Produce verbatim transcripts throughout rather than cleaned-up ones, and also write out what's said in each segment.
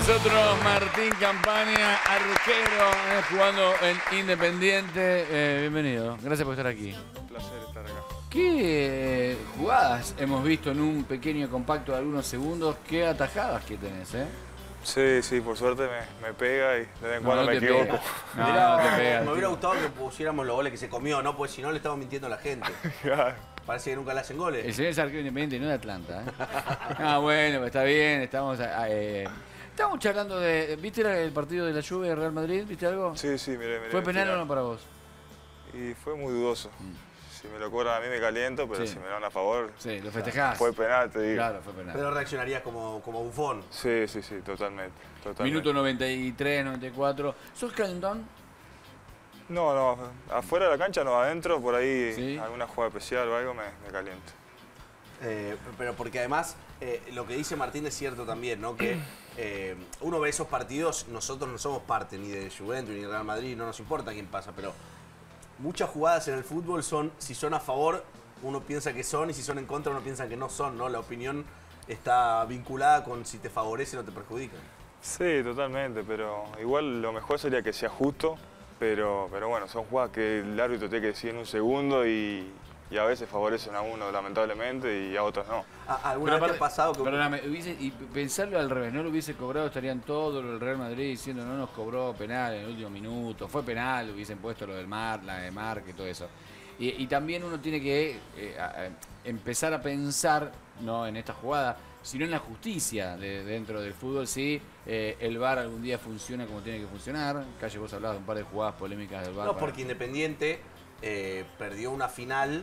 nosotros Martín Campaña, arquero, eh, jugando en Independiente. Eh, bienvenido, gracias por estar aquí. Un placer estar acá. ¿Qué eh, jugadas hemos visto en un pequeño compacto de algunos segundos? ¿Qué atajadas que tenés, eh? Sí, sí, por suerte me, me pega y de vez en No, cuando no me te equivoco. pega. No, Mirá, no te pega, me tío. hubiera gustado que pusiéramos los goles que se comió, ¿no? Porque si no le estamos mintiendo a la gente. Parece que nunca le hacen goles. El señor es arquero independiente, no de Atlanta, ¿eh? Ah, bueno, está bien, estamos... Eh, estamos charlando de... ¿Viste el partido de la Juve de Real Madrid? ¿Viste algo? Sí, sí, miré, miré. ¿Fue penal o no para vos? Y fue muy dudoso. Mm. Si me lo cobran a mí me caliento, pero sí. si me lo dan a favor... Sí, lo festejás. Fue penal, te digo. Claro, fue penal. Pero reaccionarías como, como bufón. Sí, sí, sí, totalmente, totalmente. Minuto noventa y tres, noventa y cuatro. ¿Sos calentón? No, no, afuera de la cancha no, adentro, por ahí ¿Sí? alguna jugada especial o algo me, me caliento. Eh, pero porque además eh, lo que dice Martín es cierto también, ¿no? Que eh, uno ve esos partidos, nosotros no somos parte ni de Juventus ni de Real Madrid, no nos importa quién pasa, pero muchas jugadas en el fútbol son, si son a favor, uno piensa que son, y si son en contra, uno piensa que no son, ¿no? La opinión está vinculada con si te favorecen o te perjudican. Sí, totalmente, pero igual lo mejor sería que sea justo, pero, pero bueno, son jugadas que el árbitro tiene que decir en un segundo y, y a veces favorecen a uno lamentablemente y a otros no. ¿Alguna vez te ha pasado que...? Perdóname, hubiese, y pensarlo al revés, no lo hubiese cobrado, estarían todos los del Real Madrid diciendo no nos cobró penal en el último minuto, fue penal, hubiesen puesto lo del Mar, la de Marc y todo eso. Y, y también uno tiene que eh, a, a empezar a pensar, no en esta jugada, sino en la justicia de, dentro del fútbol, si eh, el V A R algún día funciona como tiene que funcionar. Calle, vos hablabas de un par de jugadas polémicas del V A R. No, porque Independiente eh, perdió una final,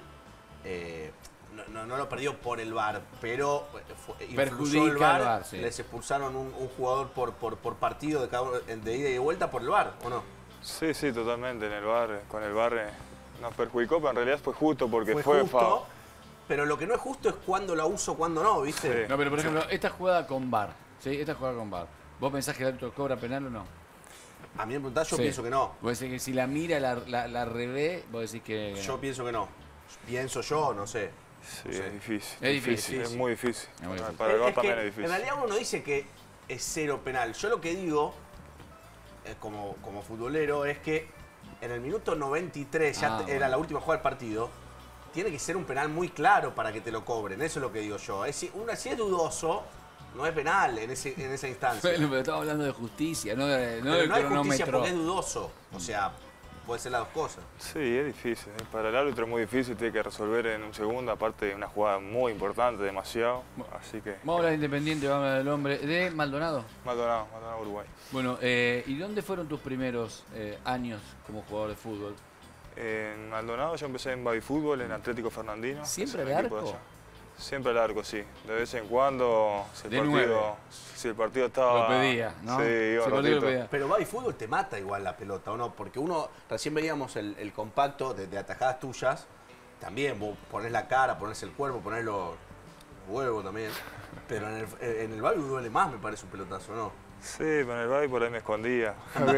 eh, no, no, no lo perdió por el V A R, pero fue, perjudica el V A R, el V A R, sí. Les expulsaron un, un jugador por, por, por partido de, cada, de ida y de vuelta por el V A R, ¿o no? Sí, sí, totalmente, en el V A R, con el V A R nos perjudicó, pero en realidad fue justo porque fue, fue justo, foul. Pero lo que no es justo es cuándo la uso, cuándo no, ¿viste? Sí. No, pero por ejemplo, esta jugada con V A R, ¿sí? Esta jugada con V A R, ¿vos pensás que el árbitro cobra penal o no? A mí me preguntás, yo Sí. pienso que no. Vos decís que si la mira, la, la, la revé, vos decís que... Yo pienso que no. Pienso yo, no sé. Sí, no sé. es difícil. Es difícil. Es muy difícil. Es muy difícil. Para el V A R Es también que, es difícil. En realidad uno dice que es cero penal. Yo lo que digo, eh, como, como futbolero, es que en el minuto noventa y tres, ya Ah, te- era bueno. la última jugada del partido, tiene que ser un penal muy claro para que te lo cobren. Eso es lo que digo yo. Es, si, una, si es dudoso, no es penal en, ese, en esa instancia. Bueno, pero estamos hablando de justicia, no, de, no Pero del no hay justicia cronómetro. porque es dudoso. O sea, puede ser las dos cosas. Sí, es difícil. ¿eh? Para el árbitro es muy difícil, tiene que resolver en un segundo, aparte de una jugada muy importante, demasiado. Así que... Vamos a hablar de Independiente, vamos a hablar del hombre. De Maldonado. Maldonado, Maldonado, Uruguay. Bueno, eh, ¿y dónde fueron tus primeros eh, años como jugador de fútbol? En Maldonado yo empecé en Baby Fútbol, en Atlético Fernandino. ¿Siempre que es al un equipo de arco? allá. Siempre al arco, sí. De vez en cuando, si el, De partido, nueve. si el partido estaba... Lo pedía, ¿no? Sí, iba Si el partido lo ratito. pedía. Pero va y fútbol te mata igual la pelota, ¿o no? Porque uno, recién veíamos el, el compacto de, de atajadas tuyas, también vos ponés la cara, ponés el cuerpo, ponés los huevos también, pero en el, en el baby duele más, me parece, un pelotazo, ¿no? Sí, pero en el Baby por ahí me escondía.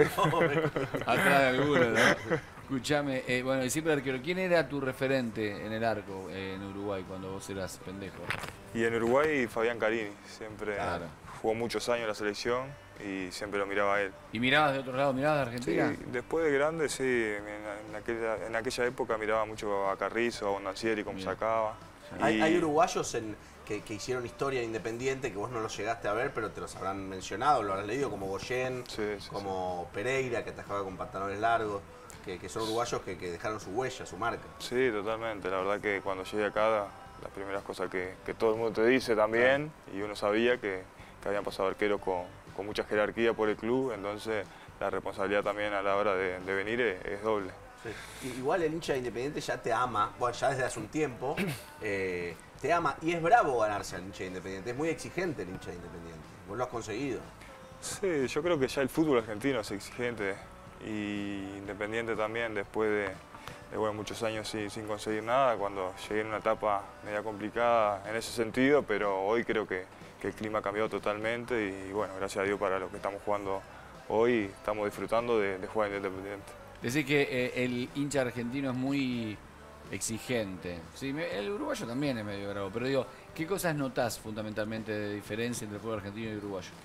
Atrás de alguno, ¿no? Escuchame, eh, bueno, y siempre arquero, ¿quién era tu referente en el arco eh, en Uruguay cuando vos eras pendejo? Y en Uruguay, Fabián Carini. Siempre Claro. jugó muchos años en la selección y siempre lo miraba a él. ¿Y mirabas de otro lado, mirabas de Sí, Argentina? después de grande, sí, en, en aquella, en aquella época miraba mucho a Carrizo, a Bondancieri, cómo Bien. sacaba. Hay, Y- hay uruguayos en, que, que hicieron historia independiente que vos no los llegaste a ver, pero te los habrán mencionado, lo habrás leído, como Goyen, Sí, sí, como Pereira, que atajaba con pantalones largos, que, que son uruguayos que, que dejaron su huella, su marca. Sí, totalmente. La verdad que cuando llegué acá, las primeras cosas que, que todo el mundo te dice también, y uno sabía que, que habían pasado arqueros con, con mucha jerarquía por el club, entonces la responsabilidad también a la hora de, de venir es, es doble. Sí. Igual el hincha de Independiente ya te ama, bueno, ya desde hace un tiempo, eh, te ama y es bravo ganarse al hincha de Independiente, es muy exigente el hincha de Independiente, vos lo has conseguido. Sí, yo creo que ya el fútbol argentino es exigente y Independiente también, después de, de bueno, muchos años sin, sin conseguir nada, cuando llegué en una etapa media complicada en ese sentido, pero hoy creo que, que el clima ha cambiado totalmente y bueno, gracias a Dios para los que estamos jugando hoy, estamos disfrutando de, de jugar en Independiente. Decís que eh, el hincha argentino es muy exigente. Sí, me- el uruguayo también es medio bravo, pero digo, ¿qué cosas notás fundamentalmente de diferencia entre el fútbol argentino y uruguayo?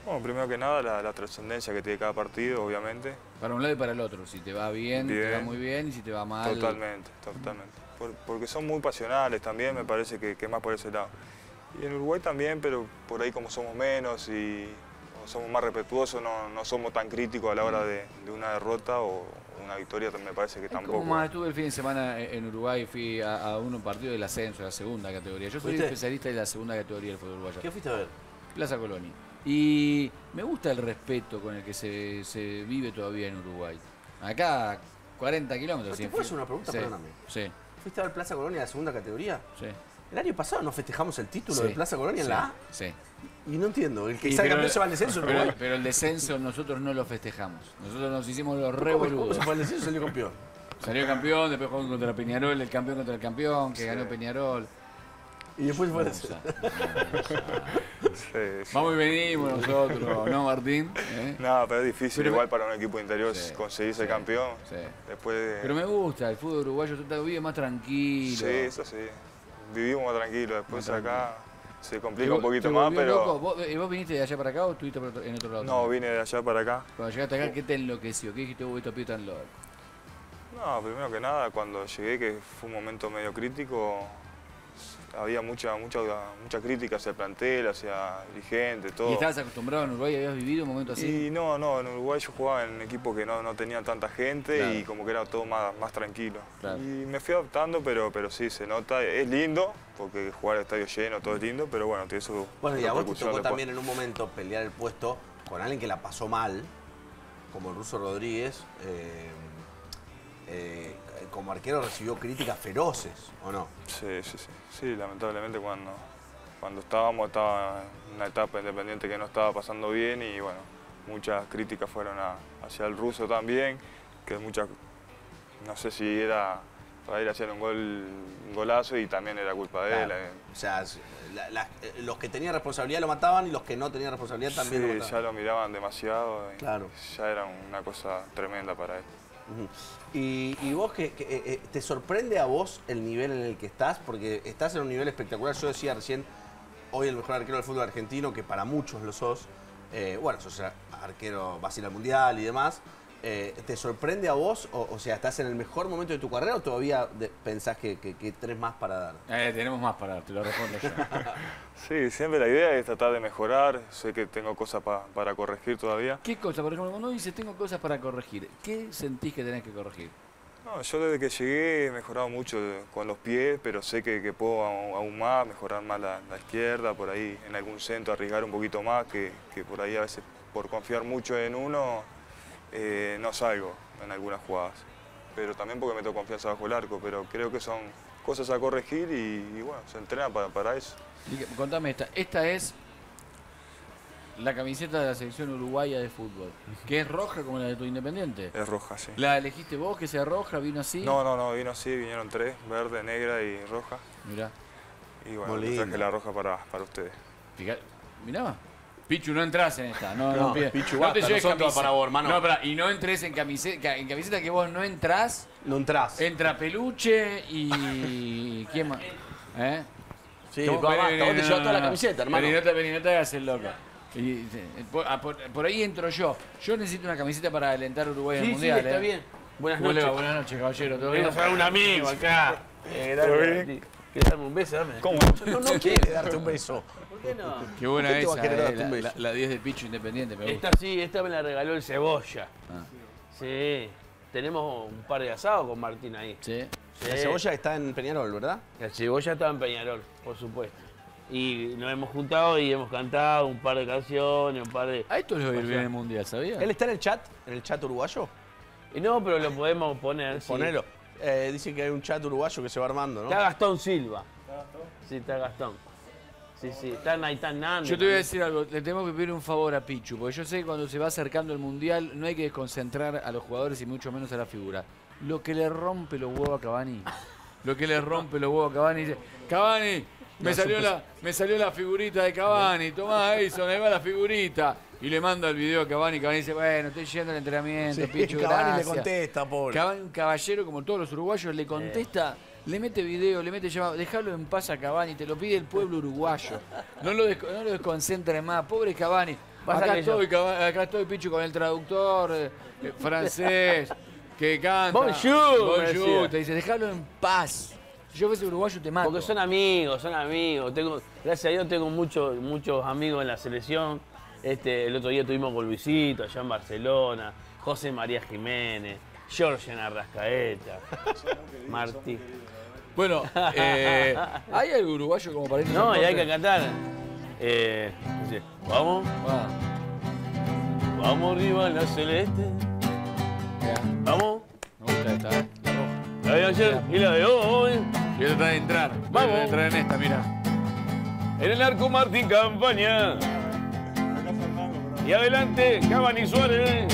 Bueno, primero que nada, la, la trascendencia que tiene cada partido, obviamente. Para un lado y para el otro. Si te va bien, Bien. te va muy bien, y si te va mal... Totalmente, totalmente. Por- porque son muy pasionales también, me parece que, que más por ese lado. Y en Uruguay también, pero por ahí como somos menos y somos más respetuosos, no, no somos tan críticos a la hora de, de una derrota o una victoria, me parece que tampoco. Como más estuve el fin de semana en Uruguay, fui a, a un partido del ascenso, de la segunda categoría. Yo soy ¿Fuiste? especialista de la segunda categoría del fútbol uruguayo. ¿Qué fuiste a ver? Plaza Colonia. Y me gusta el respeto con el que se, se vive todavía en Uruguay. Acá, cuarenta kilómetros. ¿Te sin puedo fin. hacer una pregunta? Sí, Perdóname. sí, ¿Fuiste a ver Plaza Colonia de la segunda categoría? sí. El año pasado no festejamos el título Sí, de Plaza Colonia en sí, la A. Sí. Y no entiendo, el que Y salga pero- campeón se va al descenso en Pero, Uruguay. pero el descenso nosotros no lo festejamos. Nosotros nos hicimos los re ¿Cómo, cómo boludos. se fue al descenso y salió campeón? Salió campeón, después jugó contra Peñarol, el campeón contra el campeón, que Sí. ganó Peñarol. Y después fue al Vamos descenso. a- Sí, sí. Vamos y venimos nosotros, ¿no, Martín? ¿Eh? No, pero es difícil Pero me- igual para un equipo interior Sí, conseguirse sí, campeón. sí. Después de... Pero me gusta, el fútbol uruguayo está vive más tranquilo. Sí, eso sí. Vivimos más tranquilos. Después Más acá se ¿Te complica vo- un poquito te más, volvió pero... loco? ¿Vos, eh, ¿Vos viniste de allá para acá o estuviste por otro- en otro lado? No, también? vine de allá para acá. Cuando llegaste acá, ¿qué te enloqueció? ¿Qué dijiste, uy, estos pibes tan locos? No, primero que nada, cuando llegué, que fue un momento medio crítico, había mucha, mucha, mucha crítica hacia el plantel, hacia dirigentes, todo. ¿Y estabas acostumbrado en Uruguay? ¿Habías vivido un momento así? Y no, no, en Uruguay yo jugaba en equipos que no, no tenían tanta gente Claro. y como que era todo más, más tranquilo. Claro. Y me fui adaptando, pero, pero sí, se nota, es lindo, porque jugar al estadio lleno, todo es lindo, pero bueno, tiene su Bueno, y a vos te repercusión tocó después. también en un momento pelear el puesto con alguien que la pasó mal, como el Ruso Rodríguez. eh, eh, como arquero recibió críticas feroces, ¿o no? Sí, sí, sí, sí, lamentablemente cuando, cuando estábamos estaba en una etapa independiente que no estaba pasando bien y bueno, muchas críticas fueron a- hacia el Ruso también, que muchas, no sé si era para ir a hacer un gol, un golazo y también era culpa de él. Claro. eh. O sea, la- la- eh, los que tenían responsabilidad lo mataban y los que no tenían responsabilidad también lo Sí, mataban. ya lo miraban demasiado y Claro. ya era una cosa tremenda para él. Ujú. Y, y vos, que, que, eh, eh, ¿te sorprende a vos el nivel en el que estás? Porque estás en un nivel espectacular. Yo decía recién, hoy el mejor arquero del fútbol argentino, que para muchos lo sos. Eh, bueno, sos arquero, vas a ir al Mundial y demás. Eh, ¿Te sorprende a vos? O, o sea, ¿estás en el mejor momento de tu carrera o todavía de- pensás que, que, que tenés más para dar? Eh, tenemos más para dar, te lo respondo yo. Sí, siempre la idea es tratar de mejorar, sé que tengo cosas pa- para corregir todavía. ¿Qué cosa? Por ejemplo, cuando uno dice tengo cosas para corregir, ¿qué sentís que tenés que corregir? No, yo desde que llegué he mejorado mucho con los pies, pero sé que, que puedo aún aún más, mejorar más la, la izquierda, por ahí en algún centro arriesgar un poquito más, que, que por ahí a veces por confiar mucho en uno eh, no salgo en algunas jugadas. Pero también porque me tengo confianza bajo el arco, pero creo que son cosas a corregir y, y bueno, se entrena para, para eso. Y que- Contame esta. Esta es la camiseta de la selección uruguaya de fútbol, que es roja como la de tu Independiente. Es roja, sí. ¿La elegiste vos que sea roja? ¿Vino así? No, no, no, vino así, vinieron tres, verde, negra y roja. Mirá, Y bueno, Muy les traje linda. la roja para, para ustedes. fijá- mirá. Pichu, no entras en esta. No, no, No, pide- Pichu, no basta, te no lleves son todas camiseta. para vos, hermano. No, pará, y no entres en camiseta, en camiseta que vos no entrás. No entrás. Entra Peluche y... ¿Quién más? ¿Eh? Sí, ¿Cómo? vos, basta, Vení, vos te no, llevas no, toda la no. camiseta, hermano. Vení, no te, vení, no te hagas el loco. Y, sí, por, ah, por- por ahí entro yo. Yo necesito una camiseta para alentar a Uruguay en el Sí, sí, Mundial. está ¿eh? bien. Buenas ¿Cómo le va? noches. Buenas noches, caballero. ¿Todo bien? Vengo a ver un amigo acá. Eh, ¿Todo dale, bien? ¿Querés darme un beso? Dame. ¿Cómo? No, no quiere darte un beso. ¿Por qué no? Qué buena ¿Por qué te va a esa, querer eh, darte la, un beso? la- la diez de Pichu Independiente, me gusta. Esta sí, esta me la regaló el Cebolla. Ah, Sí. Tenemos un par de asados con Martín ahí. ¿sí? Sí. La cebolla está en Peñarol, ¿verdad? El Cebolla estaba en Peñarol, por supuesto. Y nos hemos juntado y hemos cantado un par de canciones, un par de... A esto les va a ir bien en el Mundial, ¿sabía? ¿Él está en el chat? ¿En el chat uruguayo? Y no, pero lo podemos poner. sí. Ponelo. Eh, dicen que hay un chat uruguayo que se va armando, ¿no? Está Gastón Silva. Sí, está Gastón. Sí, sí. Está Naitán Nández. Yo te voy a decir algo, le tenemos que pedir un favor a Pichu, porque yo sé que cuando se va acercando el Mundial no hay que desconcentrar a los jugadores y mucho menos a la figura. Lo que le rompe los huevos a Cavani, lo que le rompe los huevos a Cavani, dice, Cavani, me, No, salió supe- la, me salió la figurita de Cavani, tomá Edison, ahí va la figurita. Y le manda el video a Cavani, Cavani dice, bueno, estoy yendo al entrenamiento, Sí, Pichu, Cavani le gracias. contesta, pobre. Cavani, un caballero como todos los uruguayos, le contesta, le mete video, le mete llamado, déjalo en paz a Cavani, te lo pide el pueblo uruguayo. No lo, desco- no lo desconcentre más, pobre Cavani. Pasa Acá que yo- estoy, caba- acá estoy, Pichu, con el traductor eh, eh, francés que canta. Bonjour, me Bonjour. decía. Te dice, déjalo en paz. Si yo fuese uruguayo te mato. Porque son amigos, son amigos. Tengo, gracias a Dios tengo muchos muchos amigos en la selección. Este, el otro día estuvimos con Luisito allá en Barcelona, José María Jiménez, Georgian Arrascaeta, Martí. Bueno, eh, ¿hay algo uruguayo como para irnos No, al y hay corte? que cantar. Eh, dice, vamos, Ah, vamos arriba en la celeste. ya. Vamos, Me gusta esta, ¿eh? La roja. la de ayer y la de hoy. Quiero tratar de entrar. Vamos. Voy a entrar en esta, mira. En el arco Martín Campaña. Y adelante, Cavani Suárez.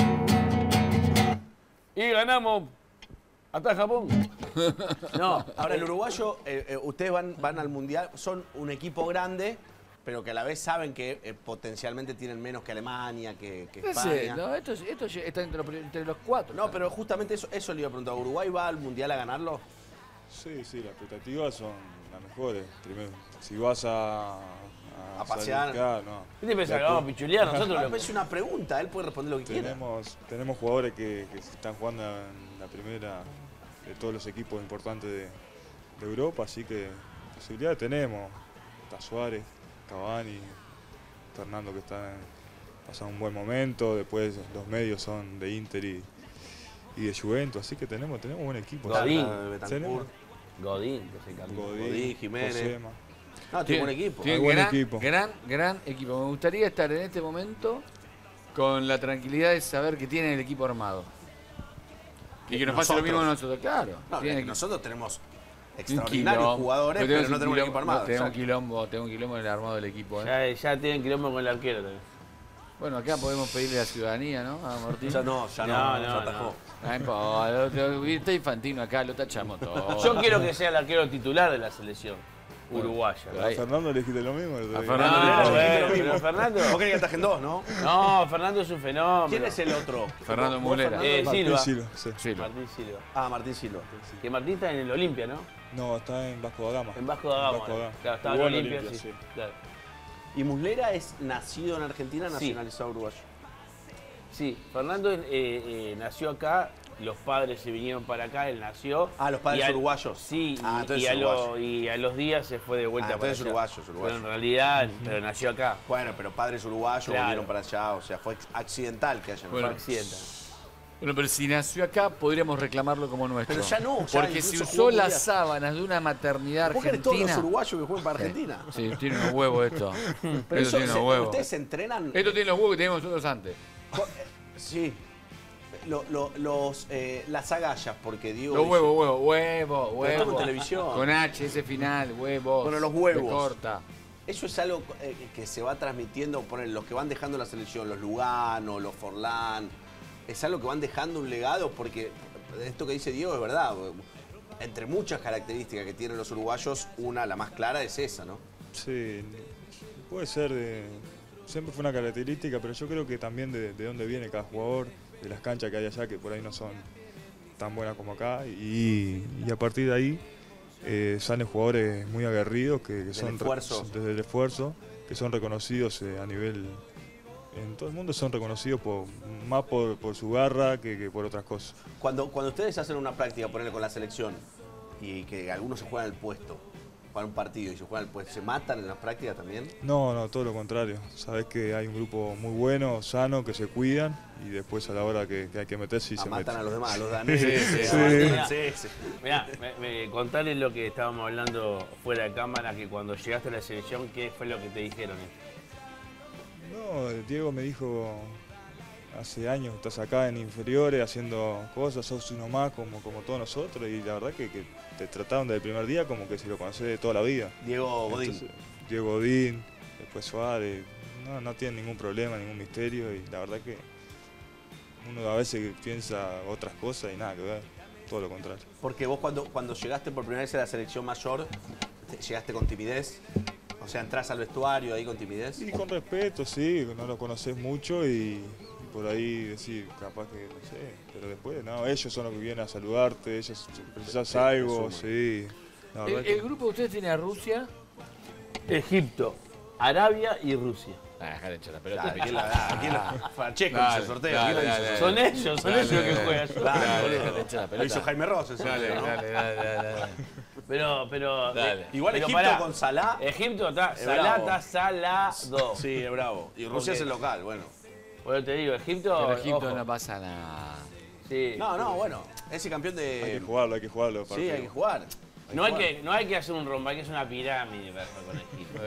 Y ganamos hasta Japón. No, ahora el uruguayo, eh, eh, ustedes van, van al Mundial, son un equipo grande, pero que a la vez saben que eh, potencialmente tienen menos que Alemania, que, que No sé, España. no, esto, es- esto está entre los, entre los cuatro. No, pero justamente eso, eso le iba a preguntar. ¿Uruguay va al Mundial a ganarlo? Sí, sí, las expectativas son las mejores. Primero, si vas a... A pasear. salir acá, no. ¿Qué te pensás que Después- vamos a pichulear nosotros? No, loco? es una pregunta, él puede responder lo que quiera. Tenemos, tenemos jugadores que, que están jugando en la primera de todos los equipos importantes de, de Europa, así que posibilidades tenemos. Está Suárez, Cavani, Fernando que está en- pasando un buen momento, después los medios son de Inter y, y de Juventus, así que tenemos, tenemos buen equipo. Godín. Betancourt. Tenemos Godín, que se cambió. Godín, Godín, Jiménez. Josema. No, tiene buen equipo. Tiene Hay buen gran, equipo. gran, gran equipo. Me gustaría estar en este momento con la tranquilidad de saber que tienen el equipo armado. Y que nos pase lo Nosotros. mismo a nosotros, claro. No, tienen que equipo. nosotros tenemos Un extraordinarios quilombo. jugadores, pero no un tenemos un quilombo- equipo armado. no, tenemos un exacto. quilombo, tenemos un quilombo en el armado del equipo. ¿eh? Ya, ya tienen quilombo con el arquero también. Bueno, acá podemos pedirle la ciudadanía, ¿no? A Martín. Ya no, ya no, No, ya no, atajó. Ah, no importa, está infantino acá, lo tachamos todo. Yo quiero que sea el arquero titular de la selección uruguaya. Pero ¿A ahí- Fernando le dijiste lo mismo? A Fernando No, le Fernando, bueno, lo mismo. pero Fernando. Vos querés que atajen dos, ¿no? No, Fernando es un fenómeno. ¿Quién es el otro? Fernando ¿Vos, Mulera. Fernando? Eh, Martín Silva. Silva, sí. Sí, lo- Martín Silva. Ah, Martín Silva. Que Martín está en el Olimpia, ¿no? No, está en Vasco da Gama. En Vasco da Gama. Vasco da Gama. Claro, estaba en Jugó Olimpia, Olimpia, sí. sí. Claro. ¿Y Muslera es nacido en Argentina, Sí. nacionalizado uruguayo? Sí, Fernando eh, eh, nació acá, los padres se vinieron para acá, él nació. Ah, los padres y al- uruguayos. Sí, Ah, y- entonces y, a es lo- uruguayo. y a los días se fue de vuelta Ah, para entonces allá. uruguayo, es uruguayo. Pero en realidad, pero nació acá. Bueno, pero padres uruguayos Claro. volvieron para allá, o sea, fue accidental que hayan Bueno. Fue accidente. Bueno, pero si nació acá, podríamos reclamarlo como nuestro. Pero ya no, ya Porque si incluso usó jugó las mundial. sábanas de una maternidad ¿Vos querés todos los argentina. uruguayos que jueguen para Argentina? Sí, tiene unos huevos esto. Pero esto eso, tiene se- unos huevos. ustedes se entrenan. Esto tiene los huevos que teníamos nosotros antes. Co- eh, Sí. Lo- lo- los, eh, las agallas, porque digo. Los huevos, huevos, huevos, Pero estamos en huevos. televisión. Con H, ese final, huevos. Bueno, los huevos. Se corta. Eso es algo eh, que se va transmitiendo, poner los que van dejando la selección, los Lugano, los Forlán, es algo que van dejando un legado porque esto que dice Diego es verdad. Entre muchas características que tienen los uruguayos, una, la más clara, es esa, ¿no? Sí, puede ser de... Siempre fue una característica, pero yo creo que también de, de dónde viene cada jugador, de las canchas que hay allá, que por ahí no son tan buenas como acá, y, y a partir de ahí eh, salen jugadores muy aguerridos, que, que son re- esfuerzo. desde el esfuerzo, que son reconocidos eh, a nivel... En todo el mundo son reconocidos por, más por, por su garra que, que por otras cosas. Cuando, cuando ustedes hacen una práctica, ponerle con la selección, y que algunos se juegan el puesto, para un partido y se juegan el puesto, ¿se matan en las prácticas también? No, no, todo lo contrario. Sabes que hay un grupo muy bueno, sano, que se cuidan y después a la hora que, que hay que meterse y Ah, se matan meten. a los demás, a los daneses. Sí, a sí. Martina, sí, sí. Mirá, me, me, contale lo que estábamos hablando fuera de cámara, que cuando llegaste a la selección, ¿qué fue lo que te dijeron? No, Diego me dijo hace años, estás acá en inferiores haciendo cosas, sos uno más como, como todos nosotros y la verdad que, que te trataron desde el primer día como que si lo conocés de toda la vida. Diego Godín. Entonces, Diego Godín, después Suárez, no, no tienen ningún problema, ningún misterio y la verdad que uno a veces piensa otras cosas y nada que ver, todo lo contrario. Porque vos cuando, cuando llegaste por primera vez a la selección mayor, te- llegaste con timidez. O sea, entras al vestuario ahí con timidez. Y con respeto, sí, no lo conoces mucho y, y por ahí decir, capaz que, no sé, pero después, no, ellos son los que vienen a saludarte, ellos, si precisas Te- te algo, suman. sí. La El, verdad que- el grupo de ustedes tiene a Rusia. Egipto, Arabia y Rusia. Ah, dejá de echar la pelota. Claro, aquí la, aquí la, Francesco Dale, hizo el sorteo. dale, aquí lo hizo dale, el dale. Son ellos, son Dale, ellos los que dale, juegan. Claro, Dale, boludo. dejá de echar la Lo pelota. hizo Jaime Ross el Dale, sorteo, ¿no? dale, dale, dale, dale. Pero, pero. Dale. eh, Igual pero Egipto pará. con Salah. Egipto está. Es Salah bravo. está salado. Sí, es bravo. Y Rusia Ok. es el local, bueno. Bueno, te digo, Egipto. Pero Egipto ojo. no pasa nada. Sí. No, no, bueno. Ese campeón de. Hay que jugarlo, hay que jugarlo. Sí, hay que jugar. No hay, jugar. que, no hay que hacer un rombo, hay que hacer una pirámide para jugar con Egipto.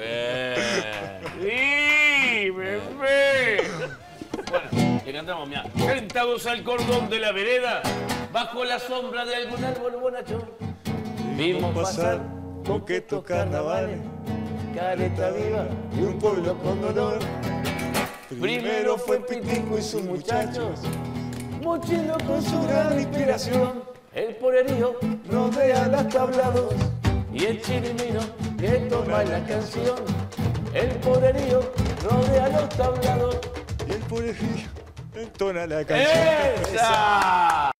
Bien. ¡Sí! ¡Bebé! Bueno, le cantamos, mira. Sentados al cordón de la vereda, bajo la sombra de algún árbol bonachón, vimos pasar coquetos carnavales, careta viva y un pueblo con dolor. Primero fue Pitico y sus muchachos, mochilo con su gran inspiración. El poderío rodea los tablados y el chirimino que toma la canción. El poderío rodea los tablados. Y el poderío entona la canción. ¡Esa!